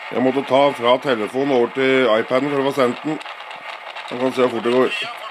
Jeg måtte ta fra telefonen over til iPaden for å få sendt den. Man kan se hvor fort det går.